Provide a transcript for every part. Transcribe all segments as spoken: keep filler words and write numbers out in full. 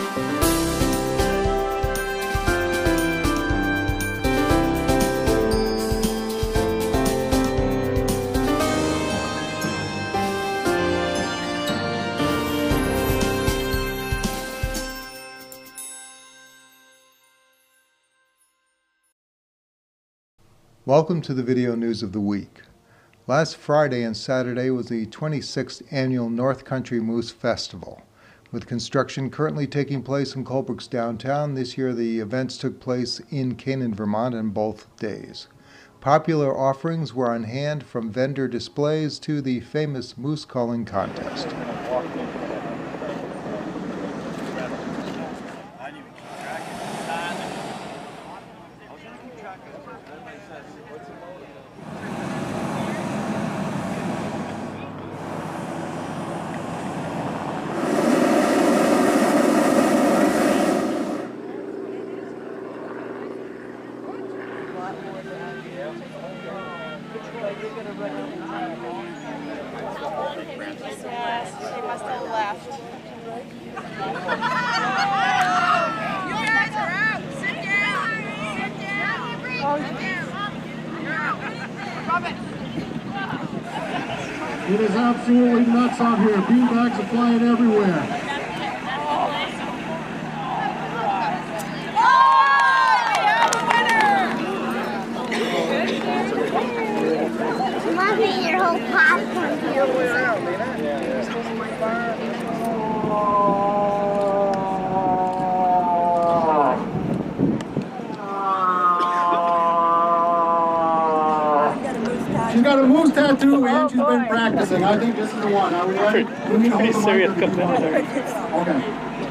Welcome to the video news of the week. Last Friday and Saturday was the twenty-sixth annual North Country Moose Festival. With construction currently taking place in Colebrook's downtown, this year the events took place in Canaan, Vermont on both days. Popular offerings were on hand, from vendor displays to the famous moose calling contest. Yes, she must have left. You guys are out. Sit down. Sit down. Sit down. You're out. Stop it. It is absolutely nuts out here. Beanbags are flying everywhere. Must eat your whole popcorn. She's got a moose tattoo and she's been practicing. I think this is the one. Are we ready? We need to hold the serious mic. competitor. Okay.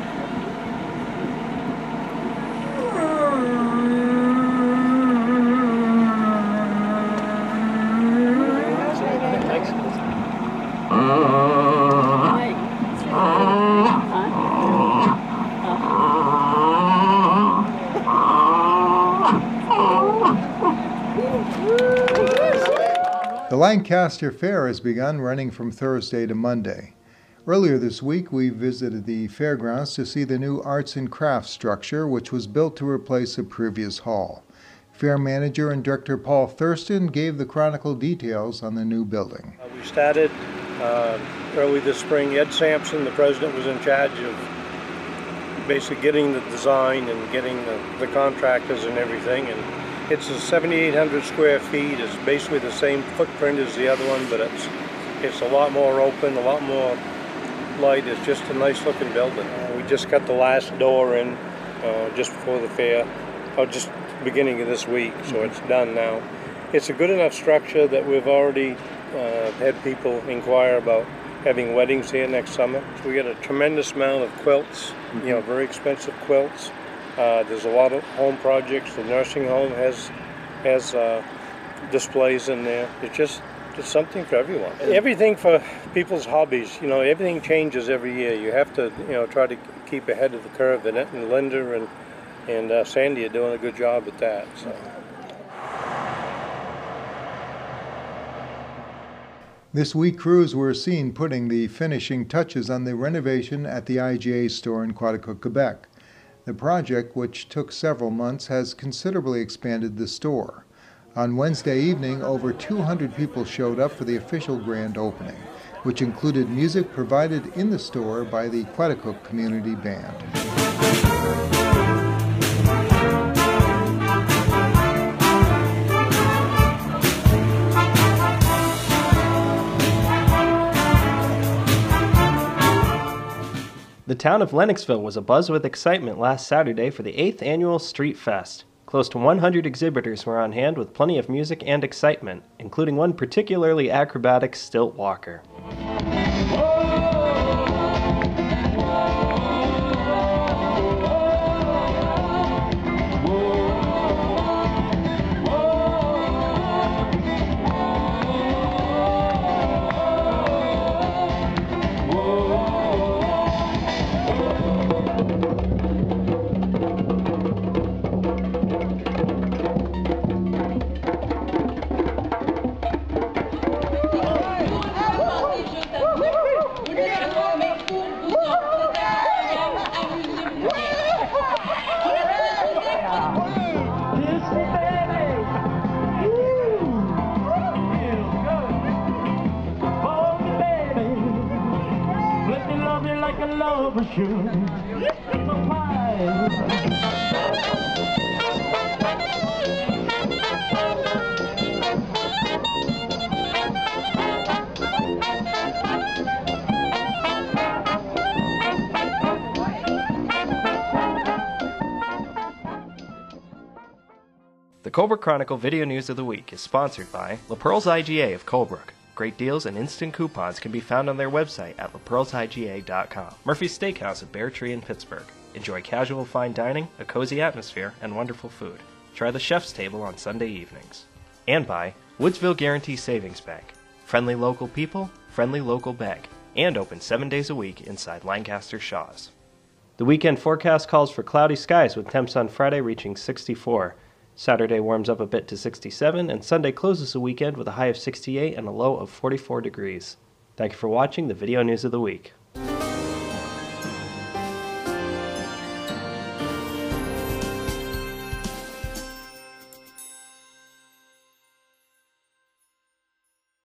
The Lancaster Fair has begun, running from Thursday to Monday. Earlier this week, we visited the fairgrounds to see the new arts and crafts structure, which was built to replace a previous hall. Fair manager and director Paul Thurston gave the Chronicle details on the new building. Uh, we started uh, early this spring. Ed Sampson, the president, was in charge of basically getting the design and getting the, the contractors and everything. And it's a seventy-eight hundred square feet. It's basically the same footprint as the other one, but it's it's a lot more open, a lot more light. It's just a nice looking building. Uh, we just got the last door in uh, just before the fair, or just beginning of this week, so it's done now. It's a good enough structure that we've already uh, had people inquire about having weddings here next summer. So we got a tremendous amount of quilts, you know, very expensive quilts. Uh, there's a lot of home projects. The nursing home has has uh, displays in there. It's just it's something for everyone. Everything for people's hobbies. You know, everything changes every year. You have to, you know, try to keep ahead of the curve. And, and Linda and and uh, Sandy are doing a good job at that. So. This week, crews were seen putting the finishing touches on the renovation at the I G A store in Coaticook, Quebec. The project, which took several months, has considerably expanded the store. On Wednesday evening, over two hundred people showed up for the official grand opening, which included music provided in the store by the Coaticook Community Band. The town of Lennoxville was abuzz with excitement last Saturday for the eighth annual Street Fest. Close to one hundred exhibitors were on hand with plenty of music and excitement, including one particularly acrobatic stilt walker. The Colebrook Chronicle Video News of the Week is sponsored by LaPerle's I G A of Colebrook. Great deals and instant coupons can be found on their website at la perles I G A dot com. Murphy's Steakhouse of Bear Tree in Pittsburgh. Enjoy casual fine dining, a cozy atmosphere, and wonderful food. Try the chef's table on Sunday evenings. And by Woodsville Guaranty Savings Bank. Friendly local people, friendly local bank. And open seven days a week inside Lancaster Shaw's. The weekend forecast calls for cloudy skies with temps on Friday reaching sixty-four. Saturday warms up a bit to sixty-seven, and Sunday closes the weekend with a high of sixty-eight and a low of forty-four degrees. Thank you for watching the Video News of the Week.